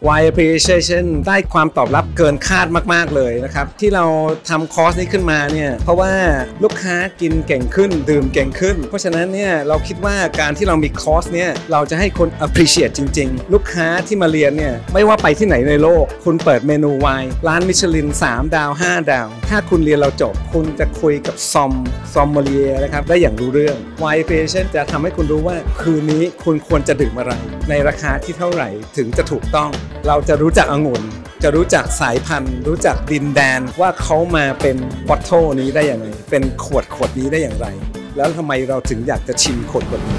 Y Appreciation ได้ความตอบรับเกินคาดมากๆเลยนะครับที่เราทำคอร์สนี้ขึ้นมาเนี่ยเพราะว่าลูกค้ากินเก่งขึ้นดื่มเก่งขึ้นเพราะฉะนั้นเนี่ยเราคิดว่าการที่เรามีคอร์สเนี่ยเราจะให้คน appreciate จริงๆลูกค้าที่มาเรียนเนี่ยไม่ว่าไปที่ไหนในโลกคุณเปิดเมนูไวน์ร้านมิชลิน3 ดาว 5 ดาวถ้าคุณเรียนเราจบคุณจะคุยกับซอมเมลียนะครับได้อย่างรู้เรื่อง Y Appreciation จะทำให้คุณรู้ว่าคืนนี้คุณควรจะดื่มอะไรในราคาที่เท่าไหร่ถึงจะถูกต้องเราจะรู้จักองุ่นจะรู้จักสายพันธุ์รู้จักดินแดนว่าเขามาเป็นบอตเทิลนี้ได้อย่างไรเป็นขวดนี้ได้อย่างไรแล้วทำไมเราถึงอยากจะชิมขวดนี้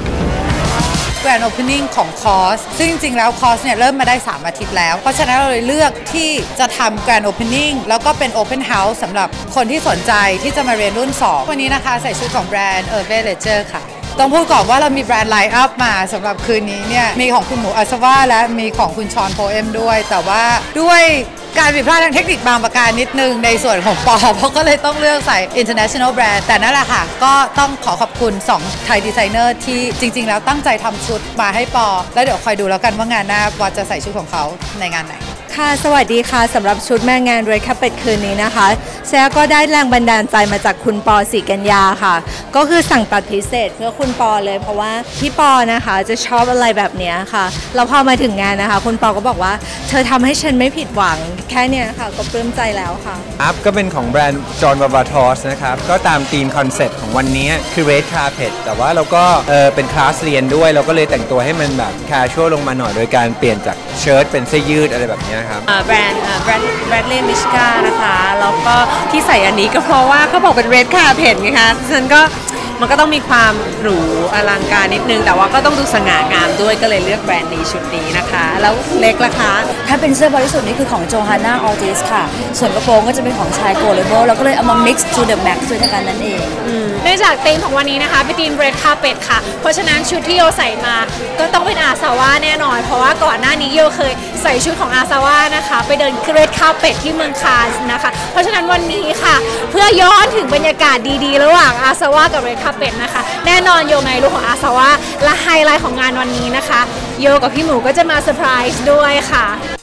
Grand Opening ของคอร์สซึ่งจริงๆแล้วคอร์สเนี่ยเริ่มมาได้3 อาทิตย์แล้วเพราะฉะนั้นเราเลยเลือกที่จะทำ Grand Opening แล้วก็เป็น Open House สำหรับคนที่สนใจที่จะมาเรียนรุ่น2วันนี้นะคะใส่ชุดของแบรนด์Hervé Leger ค่ะต้องพูดก่อนว่าเรามีแบรนด์ไลน์อัพมาสำหรับคืนนี้เนี่ยมีของคุณหมูอาซาว่าและมีของคุณชอนโพเอมด้วยแต่ว่าด้วยการผิดพลาดทางเทคนิคบางประการนิดนึงในส่วนของปอเพราะก็เลยต้องเลือกใส่ international brand แต่นั่นแหละค่ะก็ต้องขอบคุณ2ไทยดีไซเนอร์ที่จริงๆแล้วตั้งใจทำชุดมาให้ปอแล้วเดี๋ยวคอยดูแล้วกันว่างานหน้าปอจะใส่ชุดของเขาในงานไหนค่ะสวัสดีค่ะสำหรับชุดแม่งาน Red Carpet คืนนี้นะคะเชียก็ได้แรงบันดาลใจมาจากคุณปอศรีกัญญาค่ะก็คือสั่งตัดพิเศษเพื่อคุณปอเลยเพราะว่าพี่ปอนะคะจะชอบอะไรแบบนี้ค่ะแล้วพอมาถึงงานนะคะคุณปอก็บอกว่าเธอทำให้ฉันไม่ผิดหวังแค่นี้ค่ะก็ปลื้มใจแล้วค่ะครับก็เป็นของแบรนด์ John Varvatos นะครับก็ตามธีมคอนเซ็ปต์ของวันนี้คือ Red Carpet แต่ว่าเราก็เป็นคลาสเรียนด้วยเราก็เลยแต่งตัวให้มันแบบ casual ลงมาหน่อยโดยการเปลี่ยนจากเชิ้ตเป็นเสื้อยืดอะไรแบบนี้ครับแบรนด์Bradley Mischka นะคะแล้วก็ที่ใส่อันนี้ก็เพราะว่าเขาบอกเป็น Red Carpet ไงคะฉะนั้นก็มันก็ต้องมีความหรูอลังการนิดนึงแต่ว่าก็ต้องดูสง่างามด้วยก็เลยเลือกแบรนด์นี้ชุดนี้นะคะแล้วเล็กล่ะคะถ้าเป็นเสื้อบริสุทธิ์นี่คือของ Johanna Ortiz ค่ะส่วนกระโปรงก็จะเป็นของชาย Go Label เราก็เลยเอามา mix to the max ด้วยกันนั่นเองเนื่องจากธีมของวันนี้นะคะเป็นธีม Red Carpet ค่ะเพราะฉะนั้นชุดที่โยใส่มาก็ต้องเป็นอาซาว่าแน่นอนเพราะว่าก่อนหน้านี้โยเคยใส่ชุดของอาซาว่านะคะไปเดิน Red Carpet ที่เมืองคานส์นะคะเพราะฉะนั้นวันนี้ค่ะเพื่อย้อนถึงบรรยากาศดีๆระหว่างอาซาว่ากับ Red Carpet นะคะแน่นอนโยในลุคของอาซาว่าและไฮไลท์ของงานวันนี้นะคะโยกับพี่หมูก็จะมาเซอร์ไพรส์ด้วยค่ะ